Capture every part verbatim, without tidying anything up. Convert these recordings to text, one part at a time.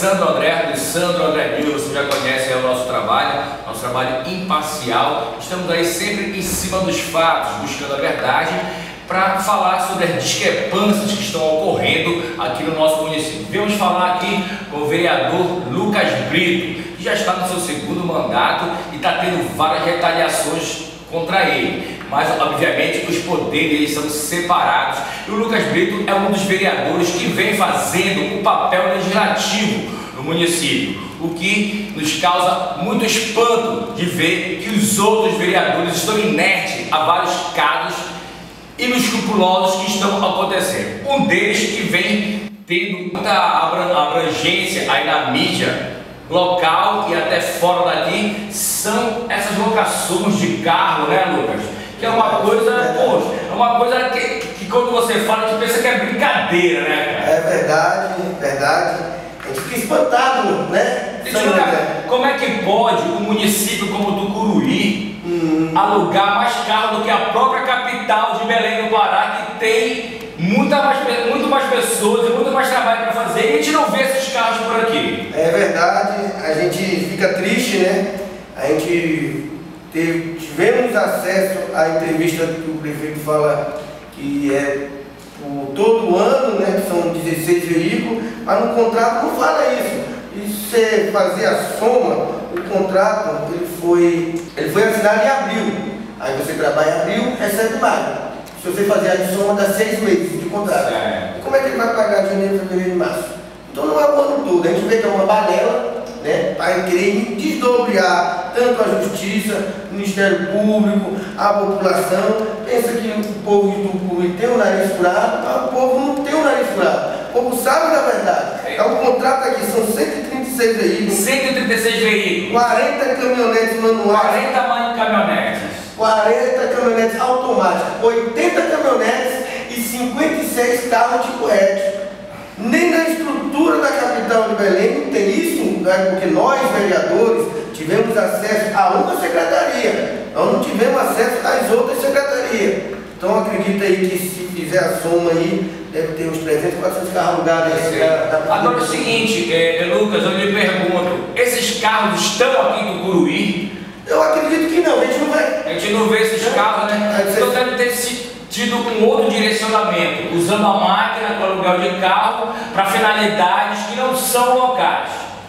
Sandro André, do Sandro André News. Você já conhece o nosso trabalho, nosso trabalho imparcial. Estamos aí sempre em cima dos fatos, buscando a verdade, para falar sobre as discrepâncias que estão ocorrendo aqui no nosso município. Vamos falar aqui com o vereador Lucas Brito, que já está no seu segundo mandato e está tendo várias retaliações contra ele. Mas, obviamente, os poderes são separados. E o Lucas Brito é um dos vereadores que vem fazendo o papel legislativo no município, o que nos causa muito espanto de ver que os outros vereadores estão inertes a vários casos inescrupulosos que estão acontecendo. Um deles que vem tendo muita abrangência aí na mídia local e até fora daqui são essas locações de carro, né, Lucas? Que é uma coisa, poxa, é uma coisa que, que quando você fala, a gente pensa que é brincadeira, né, cara? É verdade, verdade. A gente fica espantado, né? Cara, como é que pode um município como Tucuruí hum. alugar mais carro do que a própria capital de Belém do Pará, que tem muita mais, muito mais pessoas e muito mais trabalho para fazer, e a gente não vê esses carros por aqui? É verdade, a gente fica triste, né? A gente teve, tivemos acesso à entrevista que o prefeito fala que é por todo ano, né? Que são dezesseis veículos, mas no contrato não fala isso. E se você fazer a soma, o contrato ele foi, ele foi assinado em abril. Aí você trabalha em abril, recebe maio. Se você fazer a soma, dá seis meses de contrato. É. Como é que ele vai pagar janeiro, fevereiro e março? Então não é o ano todo. A gente vê que é uma balela, né, para querer desdobrar tanto a justiça, o Ministério Público, a população. Pensa que o povo de Tucuruí tem o nariz furado, mas o povo não tem o nariz furado. O povo sabe da verdade. É um contrato aqui, são cento e trinta e seis veículos. cento e trinta e seis veículos. quarenta caminhonetes manuais. quarenta caminhonetes. quarenta caminhonetes automáticas. oitenta caminhonetes e cinquenta e seis carros de coete. Nem na estrutura da capital de Belém não tem isso, né? Porque nós, vereadores, tivemos acesso a uma secretaria. Nós não tivemos acesso às outras secretarias. Então acredita aí que se fizer a soma aí, deve ter uns trezentos, quatrocentos carros alugados. Agora é o seguinte, é, Lucas, eu lhe pergunto, esses carros estão aqui em Tucuruí? Eu acredito que não, a gente não vai. A gente não vê esses carros, né? Então deve ter tido um outro direcionamento, usando a máquina para aluguel de carro para finalidades que não são locais.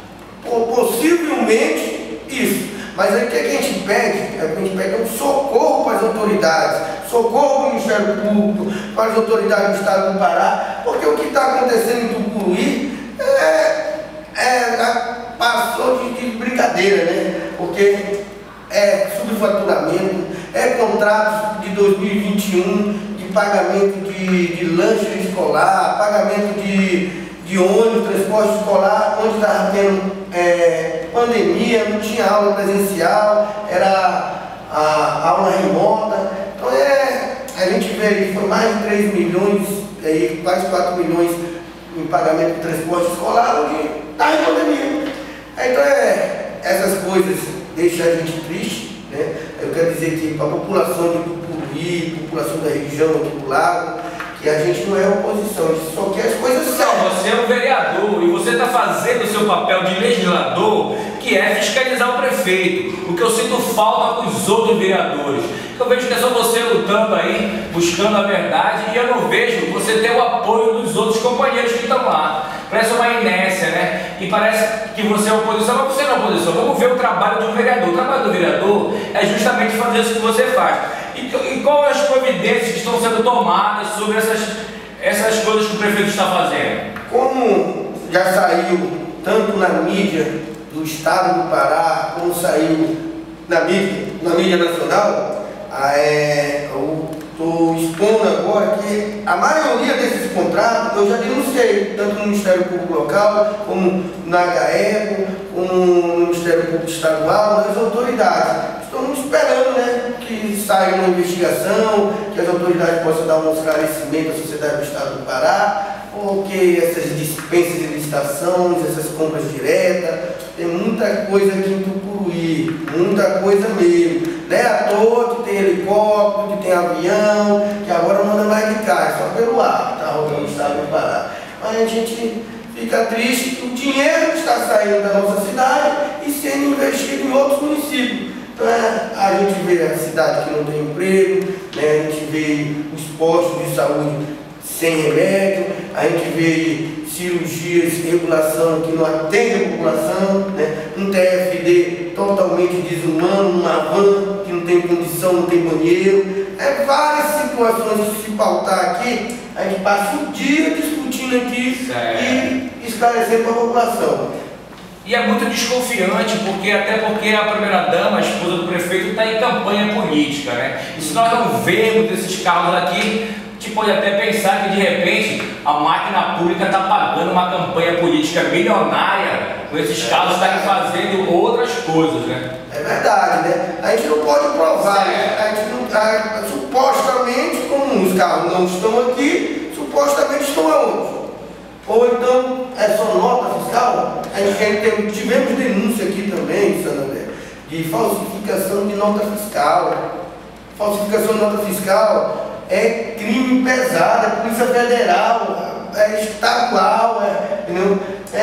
Possivelmente isso. Mas aí o que a gente pede? A gente pede um socorro para as autoridades, socorro para o Ministério Público, para as autoridades do Estado do Pará, porque o que está acontecendo em Tucuruí é, é, passou de, de brincadeira, né? Porque é subfaturamento, é contratos de dois mil e vinte e um, de pagamento de, de lanche escolar, pagamento de, de ônibus, transporte escolar, onde estava tendo é, pandemia, não tinha aula presencial, era a aula remota. Então é, a gente vê aí, foi mais de três milhões, aí, quase quatro milhões em pagamento de transporte escolar, onde está em pandemia. Então é, essas coisas deixam a gente triste, né? Eu quero dizer que para a população de Tucuruí, população da região aqui do lago, que a gente não é oposição, a gente só quer as coisas certas. Não, você é um vereador e você está fazendo o seu papel de legislador, que é fiscalizar o prefeito. O que eu sinto falta com os outros vereadores. Eu vejo que é só você lutando aí, buscando a verdade, e eu não vejo você ter o apoio dos outros companheiros que estão lá. Parece uma inércia, né? E parece que você é oposição, mas você não é oposição. Vamos ver o trabalho do vereador. O trabalho do vereador é justamente fazer isso que você faz. E, e quais as providências que estão sendo tomadas sobre essas, essas coisas que o prefeito está fazendo? Como já saiu tanto na mídia do Estado do Pará, como saiu na mídia, na mídia nacional, é, eu estou expondo agora que a maioria desses contratos eu já denunciei, tanto no Ministério Público Local, como na H E, como no Ministério Público Estadual, nas autoridades. Estamos esperando, né, que saia uma investigação, que as autoridades possam dar um esclarecimento à sociedade do Estado do Pará, porque essas dispensas de licitações, essas compras diretas, tem muita coisa aqui em Tucuruí, muita coisa mesmo. Não é à toa que tem helicóptero, que tem avião, que agora não anda mais de carro, só pelo ar, está rodando o Estado do Pará. Mas a gente fica triste que o dinheiro está saindo da nossa cidade e sendo investido em outros municípios. Então, é, a gente vê a cidade que não tem emprego, né? A gente vê os postos de saúde sem remédio, a gente vê cirurgias, regulação que não atende a população, né? Um T F D totalmente desumano, uma van que não tem condição, não tem banheiro. É várias situações que se pautar aqui, a gente passa o dia discutindo aqui certo. E esclarecendo para a população. E é muito desconfiante, porque até porque a primeira-dama, a esposa do prefeito, está em campanha política, né? E se nós não vemos esses carros aqui, a gente pode até pensar que de repente a máquina pública está pagando uma campanha política milionária com esses carros estarem fazendo outras coisas, né? É verdade, né? A gente não pode provar, né? A gente não, a, supostamente, como os carros não estão aqui, supostamente estão aonde? Ou então é só nota fiscal? A gente tem, tivemos denúncia aqui também, Sandra, de falsificação de nota fiscal. Falsificação de nota fiscal é crime pesado, é Polícia Federal, é estadual, é, entendeu?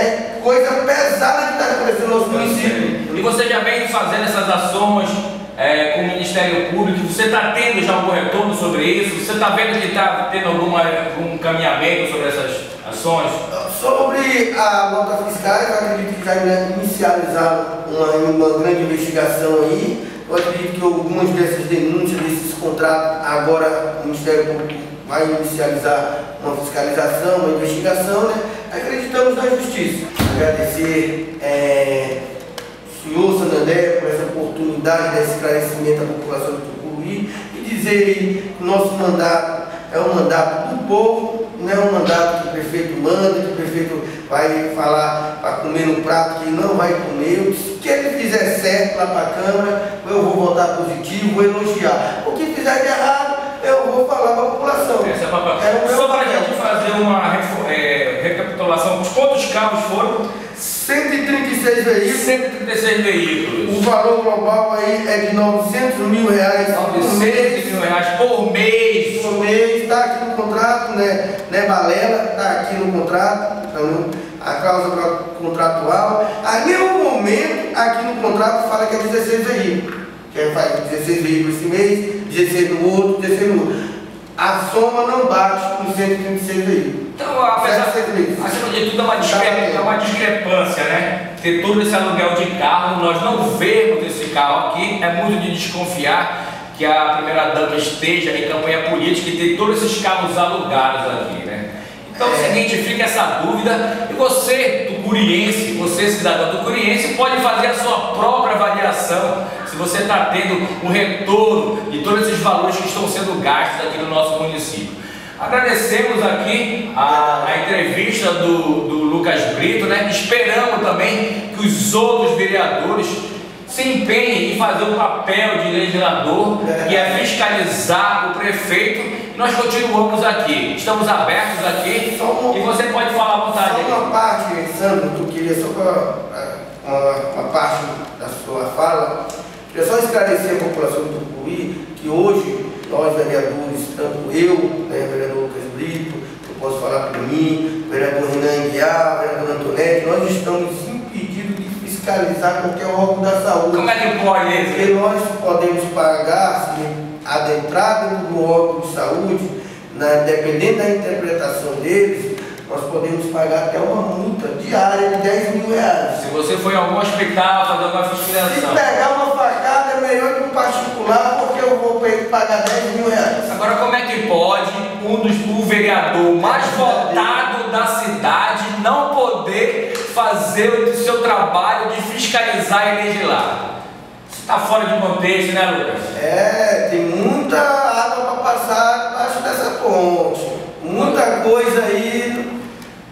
É coisa pesada que está acontecendo no nosso município. E você já vem fazendo essas ações é, com o Ministério Público? Você está tendo já algum retorno sobre isso? Você está vendo que está tendo alguma, algum caminhamento sobre essas ações? Sobre a nota fiscal, eu acredito que já inicializaram uma, uma grande investigação aí. Eu acredito que algumas dessas denúncias, desses contratos, agora o Ministério Público vai inicializar uma fiscalização, uma investigação, né? Acreditamos na justiça. Agradecer é, o senhor Sanandé por essa oportunidade de esclarecimento à população do Tucuruí e dizer que o nosso mandato é um mandato do povo, não é um mandato que o prefeito manda, que o prefeito vai falar para comer no prato que não vai comer. Se ele fizer certo lá para a Câmara, eu vou votar positivo, vou elogiar. O que fizer de errado, eu vou falar para a população. Essa é a é Só para a gente fazer uma é, recapitulação, quantos carros foram? cento e trinta e seis veículos. cento e trinta e seis veículos. O valor global aí é de novecentos mil reais por mês. mil reais por mês. Por mês, está aqui no contrato, né? Né, balela, está aqui no contrato, então, a causa contratual. A nenhum momento aqui no contrato fala que é dezesseis veículos. Que é, faz dezesseis veículos esse mês, dezesseis no outro, dezesseis no outro. A soma não bate com cento e trinta e seis veículos. Então, apesar, acima de tudo, é uma, discrepância, é uma discrepância, né? Ter todo esse aluguel de carro, nós não vemos esse carro aqui, é muito de desconfiar que a primeira-dama esteja em campanha política e ter todos esses carros alugados aqui, né? Então é o seguinte, fica essa dúvida, e você, tucuriense, você, cidadão tucuriense, pode fazer a sua própria avaliação, se você está tendo um retorno de todos esses valores que estão sendo gastos aqui no nosso município. Agradecemos aqui a, a entrevista do, do Lucas Brito, né? Esperamos também que os outros vereadores se empenhem em fazer o papel de legislador, que é fiscalizar o prefeito. E nós continuamos aqui, estamos abertos aqui uma, e você pode falar à vontade. Só uma parte, Sandro, que eu queria só para uma, uma parte da sua fala, queria só esclarecer a população do Tucuruí que hoje nós vereadores, tanto eu, né, vereador Lucas Brito, eu posso falar por mim, vereador Renan Guiar, vereador Antonete, nós estamos impedidos de fiscalizar qualquer órgão da saúde. Como é que pode isso? Porque nós podemos pagar, se adentrar dentro do órgão de saúde, né, dependendo da interpretação deles, nós podemos pagar até uma multa diária de dez mil reais. Se você for em algum hospital fazer uma fiscalização. Se pegar uma facada é melhor que um particular, porque eu vou pagar dez mil reais. Agora, como é que pode um dos, o vereador mais votado da cidade não poder fazer o seu trabalho de fiscalizar e legislar? Isso está fora de contexto, né, Lucas? É, tem muita água para passar debaixo dessa ponte. Muita coisa aí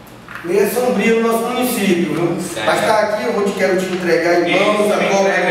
meio sombria no nosso município, viu? Mas está aqui, eu vou te, quero te entregar em mãos, a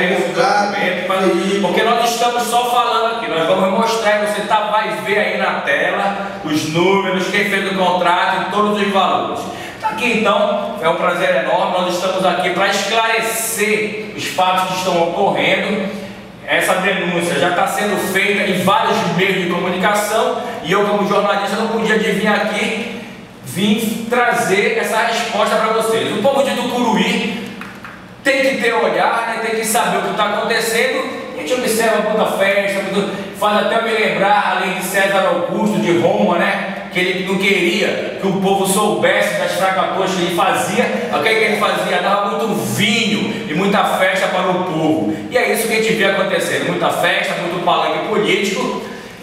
cópia do porque nós estamos só falando aqui, nós vamos mostrar, você tá, vai ver aí na tela os números, quem fez o contrato e todos os valores. Tá aqui então, é um prazer enorme, nós estamos aqui para esclarecer os fatos que estão ocorrendo. Essa denúncia já está sendo feita em vários meios de comunicação e eu, como jornalista, não podia vir aqui vim trazer essa resposta para vocês. O povo de Tucuruí tem que ter olhar, né? Tem que saber o que está acontecendo. A gente observa muita festa, muito, faz até me lembrar, além de César Augusto de Roma, né? Que ele não queria que o povo soubesse das fracaturas que ele fazia. O que ele fazia? Dava muito vinho e muita festa para o povo. E é isso que a gente vê acontecendo: muita festa, muito palanque político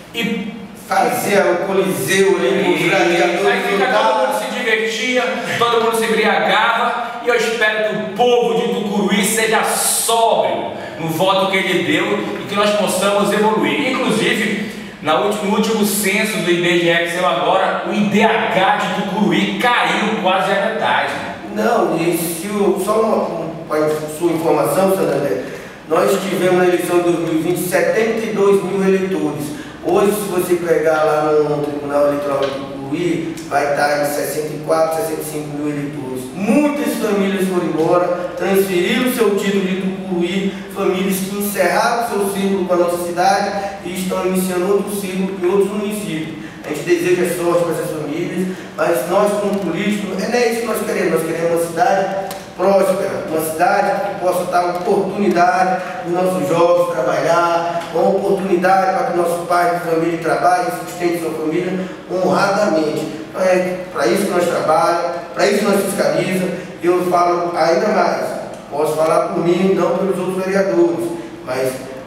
e fazia o coliseu ali com os gladiadores. Aí fica todo mundo se divertia, todo mundo se embriagava. E eu espero que o povo de Tucuruí seja sóbrio no voto que ele deu e que nós possamos evoluir. Inclusive, na último, no último censo do I B G E que saiu agora, o I D H de Tucuruí caiu quase a metade. Não, e se o, só uma, uma sua informação, Santander, nós tivemos na eleição de dois mil e vinte setenta e dois mil eleitores. Hoje, se você pegar lá no Tribunal Eleitoral de Tucuruí, vai estar em sessenta e quatro, sessenta e cinco mil eleitores. Muitas famílias foram embora, transferiram seu título de Tucuruí, famílias que encerraram seu círculo com a nossa cidade e estão iniciando outro círculo em outros municípios. A gente deseja sorte para essas famílias, mas nós, como políticos, não é isso que nós queremos. Nós queremos uma cidade próspera, uma cidade que possa dar oportunidade para os nossos jovens trabalhar, uma oportunidade para que nossos pais de família trabalhem e sustentem sua família honradamente. É para isso que nós trabalhamos, para isso que nós fiscalizamos. E eu falo ainda mais, posso falar por mim, não pelos outros vereadores, mas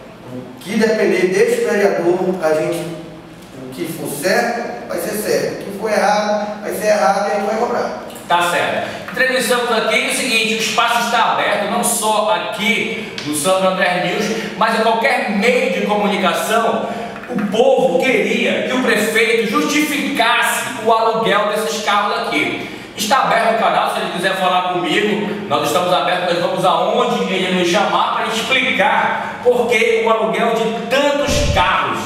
o que depender deste vereador, a gente, o que for certo, vai ser certo, o que for errado, vai ser errado e a gente vai cobrar. Tá certo. Entrevistamos aqui o seguinte: o espaço está aberto, não só aqui no Santo André News, mas em qualquer meio de comunicação. O povo queria que o prefeito justificasse o aluguel desses carros aqui. Está aberto o canal, se ele quiser falar comigo, nós estamos abertos, nós vamos aonde ele nos chamar para explicar por que o aluguel de tantos carros